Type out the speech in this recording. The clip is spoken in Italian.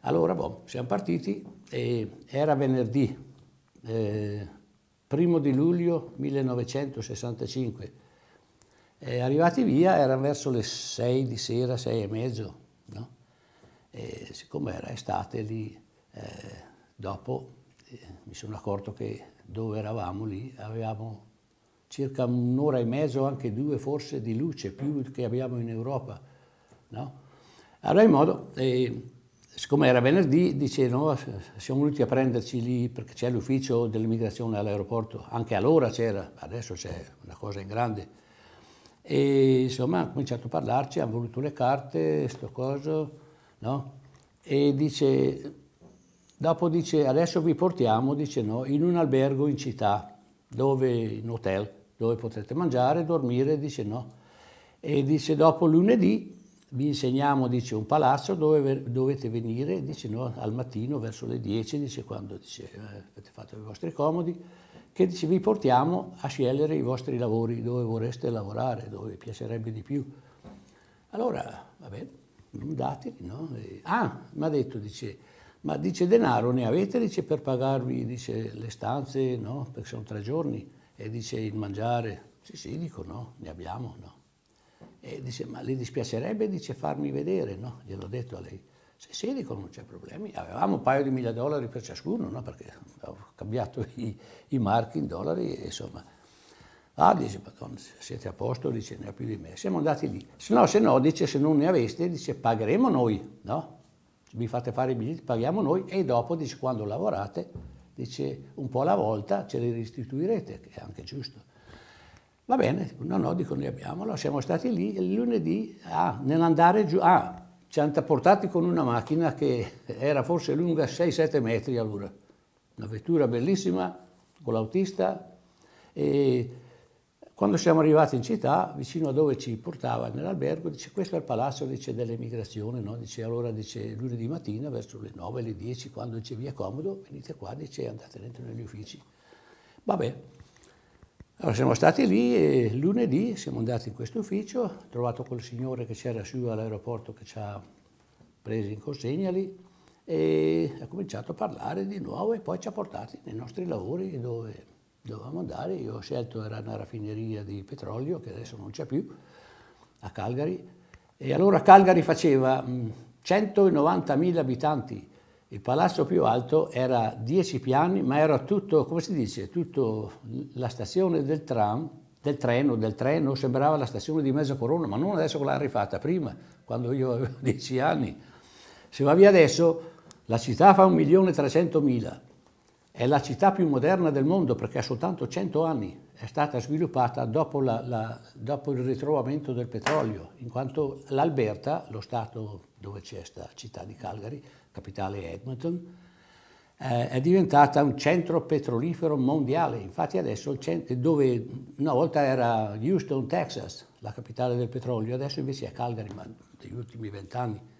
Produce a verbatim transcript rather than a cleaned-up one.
Allora, boh, siamo partiti e era venerdì, eh, primo di luglio millenovecentosessantacinque. E arrivati via erano verso le sei di sera, sei e mezzo, no? E siccome era estate lì, eh, dopo eh, mi sono accorto che dove eravamo lì avevamo circa un'ora e mezzo, anche due forse, di luce, più che abbiamo in Europa, no? Allora in modo, eh, siccome era venerdì, dice no, siamo venuti a prenderci lì perché c'è l'ufficio dell'immigrazione all'aeroporto, anche allora c'era, adesso c'è una cosa in grande. E insomma ha cominciato a parlarci, hanno voluto le carte, sto coso, no? E dice, dopo dice, adesso vi portiamo, dice no, in un albergo in città, dove, in hotel, dove potrete mangiare, dormire, dice no. E dice, dopo lunedì vi insegniamo, dice, un palazzo dove dovete venire, dice no, al mattino verso le dieci, dice, quando dice, eh, avete fatto i vostri comodi, che dice, vi portiamo a scegliere i vostri lavori, dove vorreste lavorare, dove vi piacerebbe di più. Allora, va bene, dati, no? E, ah, mi ha detto, dice, ma dice, denaro ne avete, dice, per pagarvi, dice, le stanze, no? Perché sono tre giorni, e dice, il mangiare. Sì, sì, dico, no, ne abbiamo, no. E dice, ma le dispiacerebbe, dice, farmi vedere, no? Gliel'ho detto a lei. Sì, sì, dico, non c'è problemi. Avevamo un paio di mila dollari per ciascuno, no? Perché ho cambiato i, i marchi in dollari e insomma. Ah, dice, madonna, siete a posto, dice, ne ha più di me. Siamo andati lì. Se no, se no, dice, se non ne aveste, dice, pagheremo noi, no? Vi fate fare i biglietti, paghiamo noi e dopo, dice, quando lavorate, dice, un po' alla volta ce li restituirete, che è anche giusto. Va bene, no, no, dico, ne abbiamo. Allora siamo stati lì il lunedì, ah, nell'andare giù, ah, ci hanno portati con una macchina che era forse lunga sei sette metri all'ora. Una vettura bellissima, con l'autista, e quando siamo arrivati in città, vicino a dove ci portava nell'albergo, dice, questo è il palazzo, dice, dell'emigrazione, no? Dice, allora, dice, lunedì mattina, verso le nove, le dieci, quando dice, vi è comodo, venite qua, dice, andate dentro negli uffici. Vabbè. Allora siamo stati lì e lunedì siamo andati in questo ufficio, ho trovato quel signore che c'era su all'aeroporto che ci ha presi in consegna lì e ha cominciato a parlare di nuovo e poi ci ha portati nei nostri lavori dove dovevamo andare. Io ho scelto, era una raffineria di petrolio che adesso non c'è più, a Calgary, e allora Calgary faceva centonovantamila abitanti. Il palazzo più alto era dieci piani, ma era tutto, come si dice, tutto la stazione del tram, del treno, del treno, sembrava la stazione di Mezzocorona, ma non adesso che l'hanno rifatta, prima, quando io avevo dieci anni. Se va via adesso, la città fa un milione e trecentomila. È la città più moderna del mondo perché ha soltanto cento anni. È stata sviluppata dopo, la, la, dopo il ritrovamento del petrolio, in quanto l'Alberta, lo stato dove c'è questa città di Calgary, capitale Edmonton, eh, è diventata un centro petrolifero mondiale. Infatti adesso il centro, dove una volta era Houston, Texas, la capitale del petrolio, adesso invece è Calgary, ma negli ultimi vent'anni.